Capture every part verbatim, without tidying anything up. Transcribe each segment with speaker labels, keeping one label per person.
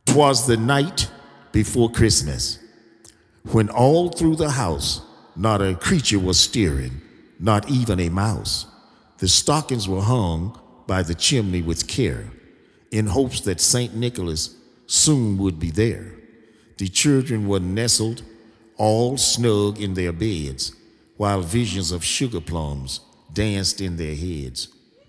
Speaker 1: 'Twas the night before Christmas, when all through the house not a creature was stirring, not even a mouse. The stockings were hung by the chimney with care, in hopes that Saint Nicholas soon would be there. The children were nestled all snug in their beds, while visions of sugar plums danced in their heads.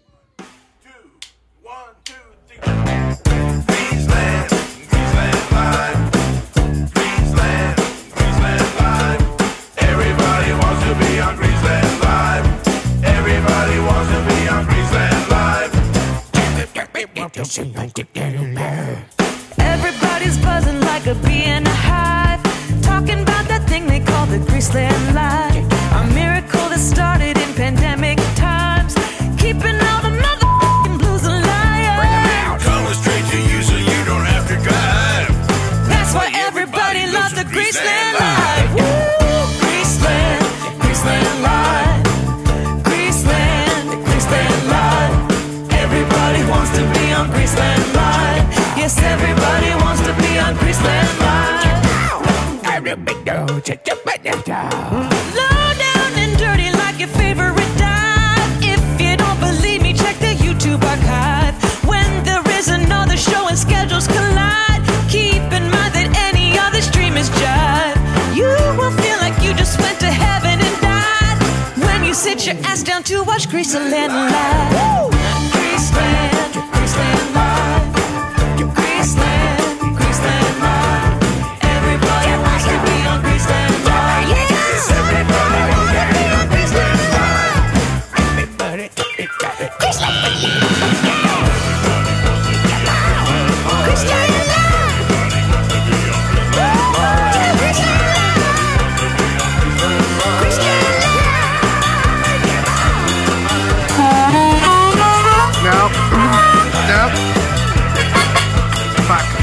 Speaker 2: Everybody's buzzing like a bee in a hive, talking about that thing they call the Graceland Live. A miracle that started in pandemic times, keeping all the motherfucking blues alive.
Speaker 3: Bring 'em out. Call it straight to you so you don't have to drive.
Speaker 2: That's why everybody loves the Graceland Live. Woo! Graceland, Graceland Live. Graceland, Graceland Live. Everybody wants to be on Graceland Live. Yes, everybody wants to be on Graceland Live. Low down and dirty like your favorite dive. If you don't believe me, check the YouTube archive. When there is another show and schedules collide, keep in mind that any other stream is jive. You will feel like you just went to heaven and died when you sit your ass down to watch Graceland Live. Graceland, Graceland Live. Graceland, Graceland Live. Everybody wants to be on Graceland Live. Yes, everybody wants to be on Graceland Live. Everybody, everybody. Graceland Live. Graceland Live.
Speaker 4: Nope. Nope. Fuck.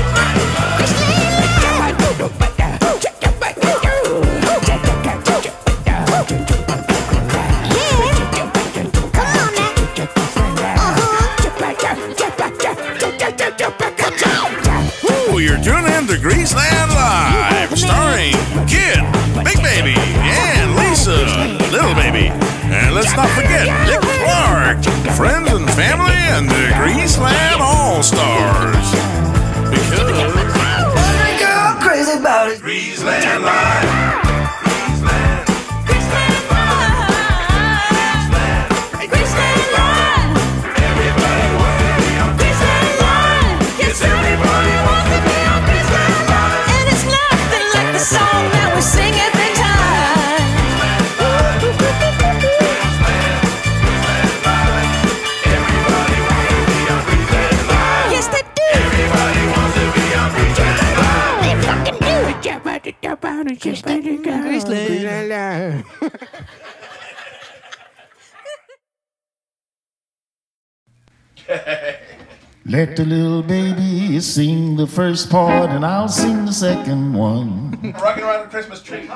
Speaker 3: Ooh, you're tuning in to Graceland Live, starring Kid, Big Baby, and Lisa, Little Baby. And let's not forget Dick Clark, friends and family, and the Graceland All-Stars. Because
Speaker 2: Every girl crazy about it.
Speaker 3: Graceland Live.
Speaker 1: Let the little baby sing the first part, and I'll sing the second one.
Speaker 3: Rocking around the Christmas tree.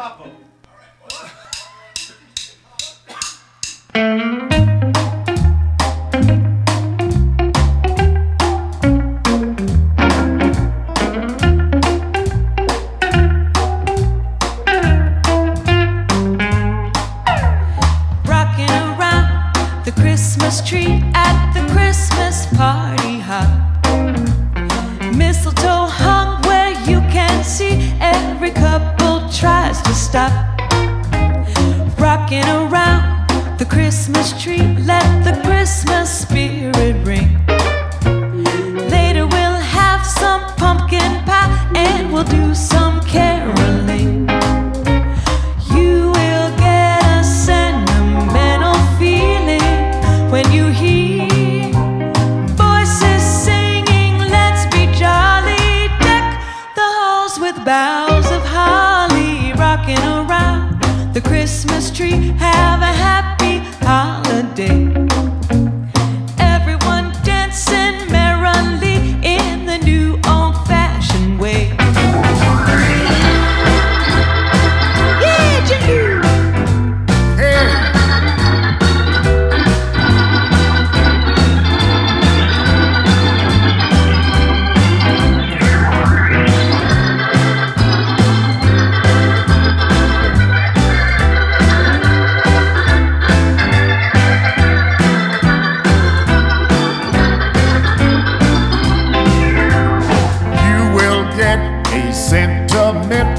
Speaker 2: Rocking around the Christmas tree at the Christmas party hop. Mistletoe hung where you can see, every couple tries to stop. Rocking around the Christmas tree.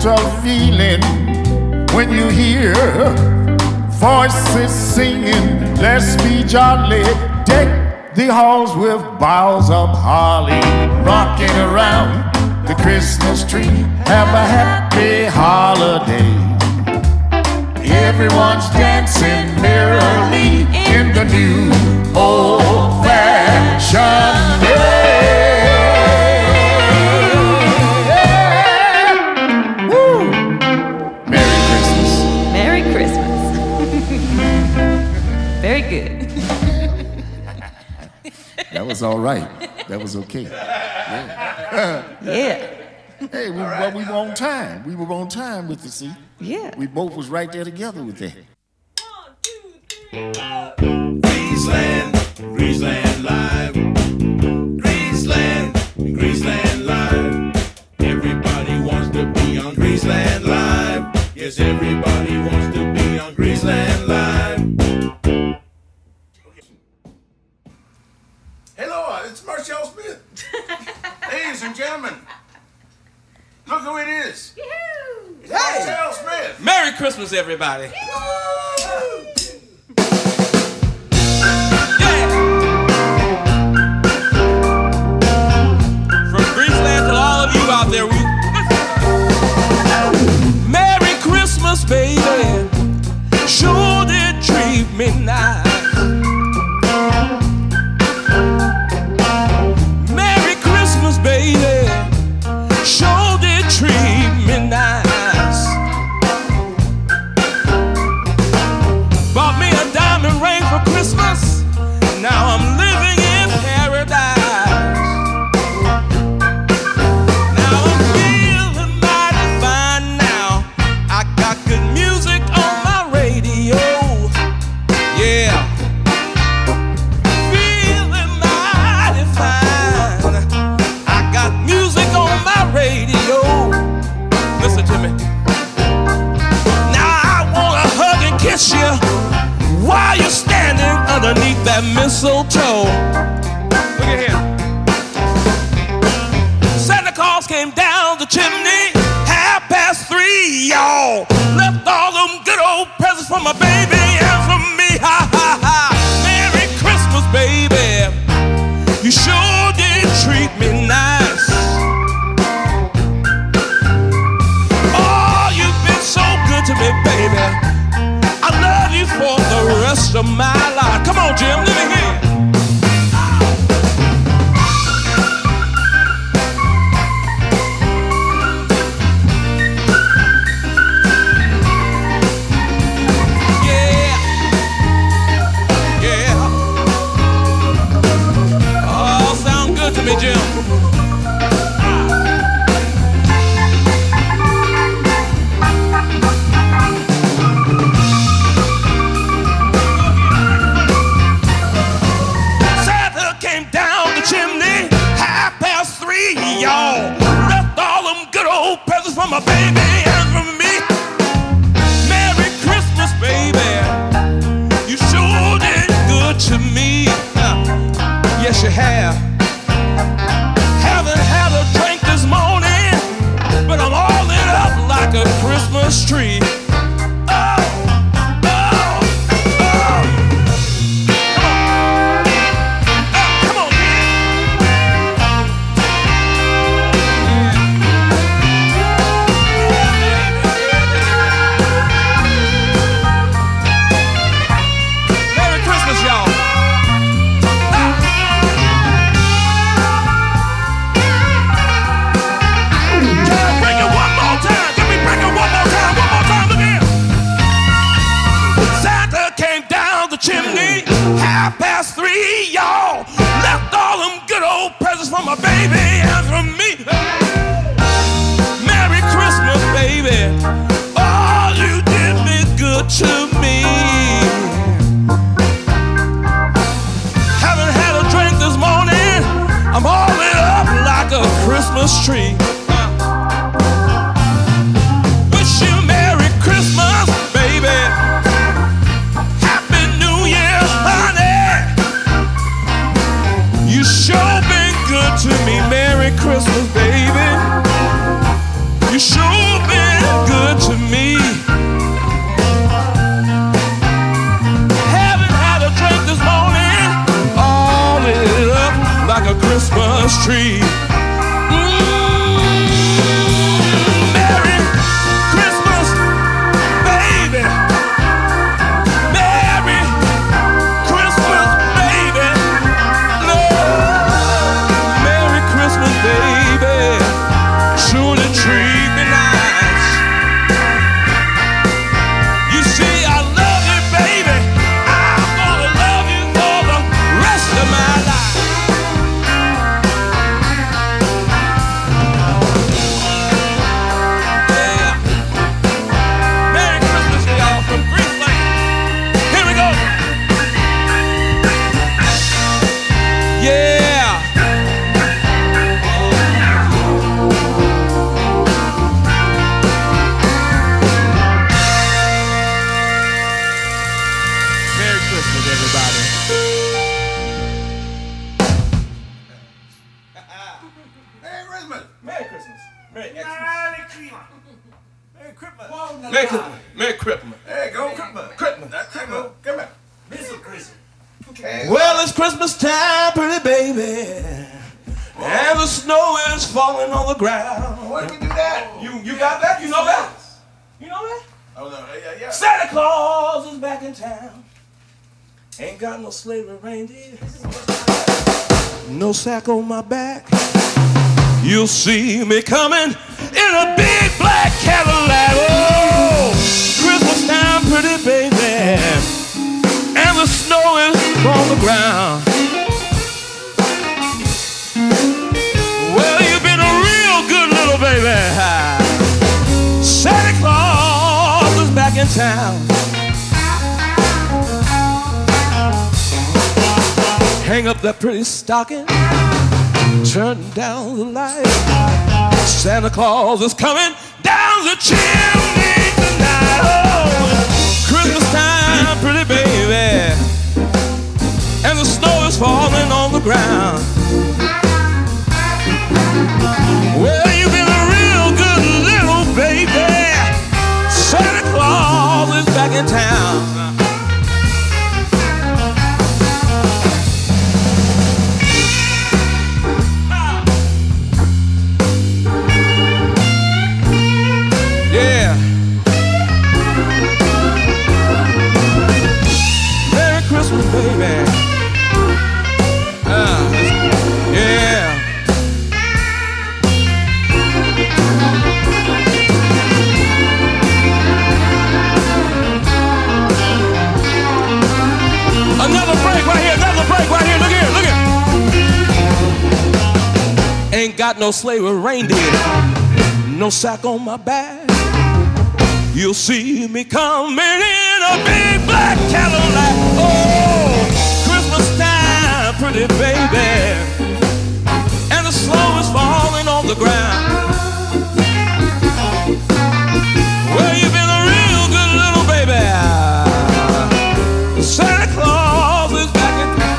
Speaker 1: gentle feeling when you hear voices singing, let's be jolly. Deck the halls with boughs of holly, rocking around the Christmas tree. Have a happy holiday. Everyone's dancing merrily in the new old-fashioned way. Woo! Merry Christmas.
Speaker 2: Merry Christmas. Very good.
Speaker 1: That was all right. That was okay. Yeah.
Speaker 2: Yeah.
Speaker 1: Hey, we, well, we were on time. We were on time with the see.
Speaker 2: Yeah.
Speaker 1: We both was right there together with that.
Speaker 2: One, two, three, four.
Speaker 3: Greaseland, Greaseland Live. Greaseland, Greaseland Live. Everybody wants to be on Greaseland Live. Yes, everybody wants to be on Greaseland Live. Hello, it's Marshall Smith. Ladies and gentlemen, look who it is. It's Marshall Smith.
Speaker 5: Merry Christmas, everybody. Yeah. From Greaseland to all of you out there, we... Merry Christmas, baby. Sure did treat me nice. Merry Christmas, baby. Sure did treat me nice. Bought me a diamond ring for Christmas. Now I'm living in paradise. Now I'm feeling mighty fine now. I got good music on my radio. Yeah. Feeling mighty fine. I got music on my radio. Listen to me. Now I wanna hug and kiss you while you're standing underneath that mistletoe. Look at here. Santa Claus came down the chimney, half past three, y'all. Left all them good old presents for my baby and for me. Ha ha ha. Merry Christmas, baby. You sure did treat me nice. Oh, you've been so good to me, baby. I love you for the rest of my life. Come on, Jim, let me hear you. Yeah, yeah. Oh, sound good to me, Jim. Santa came down the chimney, half past three, y'all. Left all them good old presents for my baby and for me. Merry Christmas, baby. You sure did good to me. Uh, yes, you have. Haven't had a drink this morning, but I'm all lit up like a Christmas tree. Oh, oh, oh. Come on. Oh, come on, Merry Christmas, y'all. Can I break it one more time? Can we break it one more time? One more time again. Santa came down the chimney, half past three, y'all. Left all them good old presents for my baby and for me. Merry Christmas, baby. Oh, you did me good to me. Haven't had a drink this morning. I'm all lit up like a Christmas tree. Wish you Merry Christmas, baby. Happy New Year, honey. You sure been good to me. Merry Christmas, baby. You sure been like a Christmas tree.
Speaker 6: Merry Christmas.
Speaker 5: There you go, Christmas.
Speaker 6: Christmas.
Speaker 5: That's Christmas. Come here.
Speaker 6: This is Christmas.
Speaker 5: Okay. Well, it's Christmas time, pretty baby, and the snow is falling on the ground.
Speaker 6: Why did we do that?
Speaker 5: You you got that? You know that? You know that?
Speaker 6: Oh no, yeah, yeah.
Speaker 5: Santa Claus is back in town. Ain't got no sleigh with reindeer, no sack on my back. You'll see me coming in a big black Cadillac. Oh, Christmas time, pretty baby, and the snow is on the ground. Well, you've been a real good little baby. Santa Claus is back in town. Hang up that pretty stocking, turn down the light. Santa Claus is coming down the chimney tonight. Oh, Christmas time, pretty baby, and the snow is falling on the ground. Well, you've been a real good little baby. Santa Claus is back in town. Yeah. Merry Christmas, baby. Uh, yeah. Another break right here, another break right here. Look here, look here. Ain't got no sleigh with reindeer, no sack on my back. You'll see me coming in a big black Cadillac. Oh, Christmas time, pretty baby, and the snow is falling on the ground. Well, you've been a real good little baby. Santa Claus is back in town.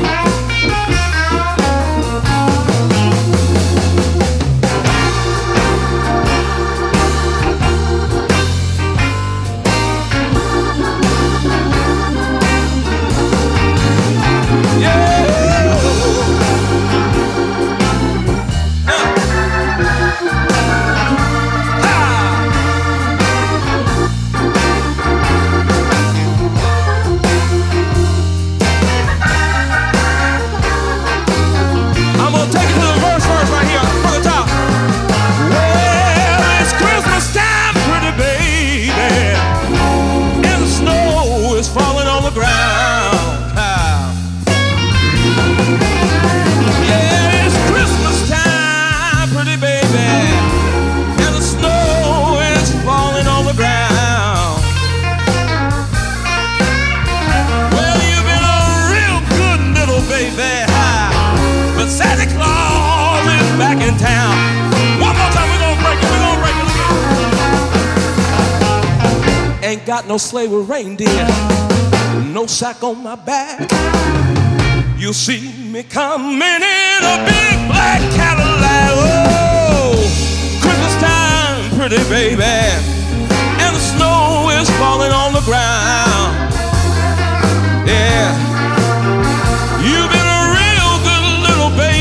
Speaker 5: Ain't got no sleigh with reindeer, no sack on my back. You'll see me coming in a big black Cadillac. Oh, Christmas time, pretty baby, and the snow is falling on the ground. Yeah, you've been a real good little baby.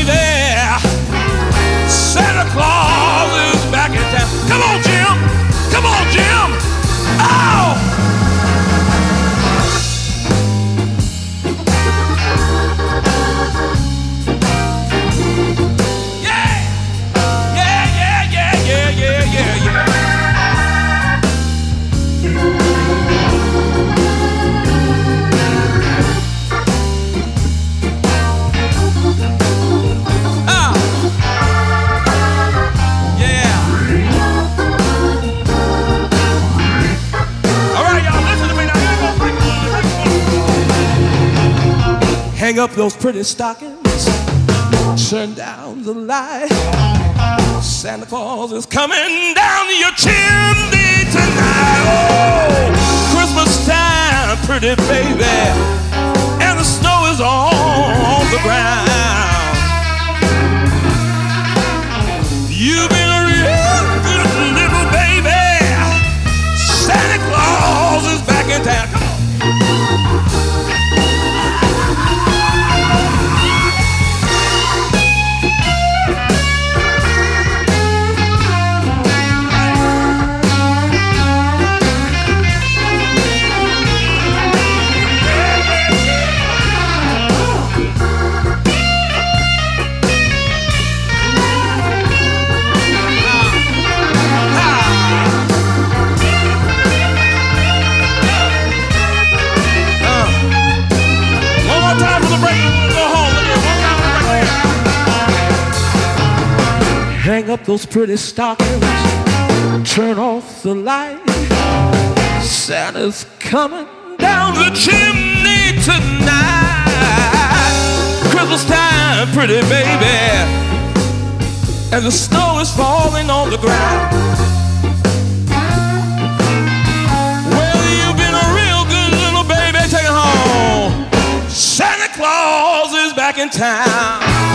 Speaker 5: Hang up those pretty stockings, turn down the light. Santa Claus is coming down your chimney tonight. Oh, Christmas time, pretty baby, and the snow is on the ground. You've been a real good little baby. Santa Claus is back in town. Come on. Hang up those pretty stockings, turn off the light. Santa's coming down the chimney tonight. Christmas time, pretty baby, and the snow is falling on the ground. Well, you've been a real good little baby. Take it home. Santa Claus is back in town.